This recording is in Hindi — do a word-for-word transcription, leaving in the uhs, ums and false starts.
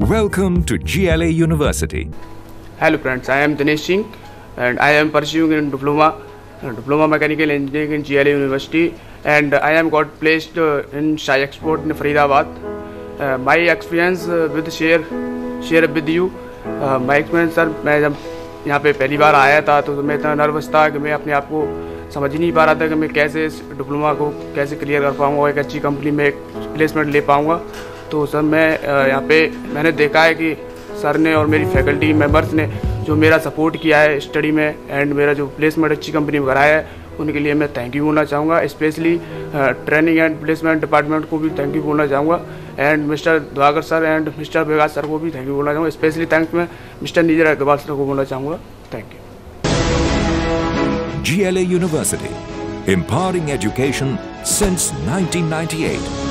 Welcome to G L A University. Hello friends, I am Dinesh Singh and I am pursuing in diploma, uh, diploma mechanical engineering in G L A University, and I am got placed uh, in Shai Export in Faridabad. Uh, my experience uh, with share share with you. Uh, my experience sir, मैं जब यहाँ पे पहली बार आया था तो मैं इतना नर्वस था कि मैं अपने आप को समझ ही नहीं पा रहा था कि मैं कैसे इस डिप्लोमा को कैसे क्लियर कर पाऊँगा, एक अच्छी कंपनी में एक प्लेसमेंट ले पाऊँगा। तो सर मैं यहाँ पे मैंने देखा है कि सर ने और मेरी फैकल्टी मेंबर्स ने जो मेरा सपोर्ट किया है स्टडी में एंड मेरा जो प्लेसमेंट अच्छी कंपनी में कराया है, उनके लिए मैं थैंक यू बोलना चाहूँगा। Specially training and placement department को भी थैंक यू बोलना चाहूँगा and mister Dwagar sir and mister Begaj sir को भी थैंक यू बोलना चाहूँगा। स्पेशली थैंक्स मैं मिस्टर नीजर अग्रवाल सर को बोलना चाहूँगा। Thank you. G L A University, empowering education since nineteen ninety-eight.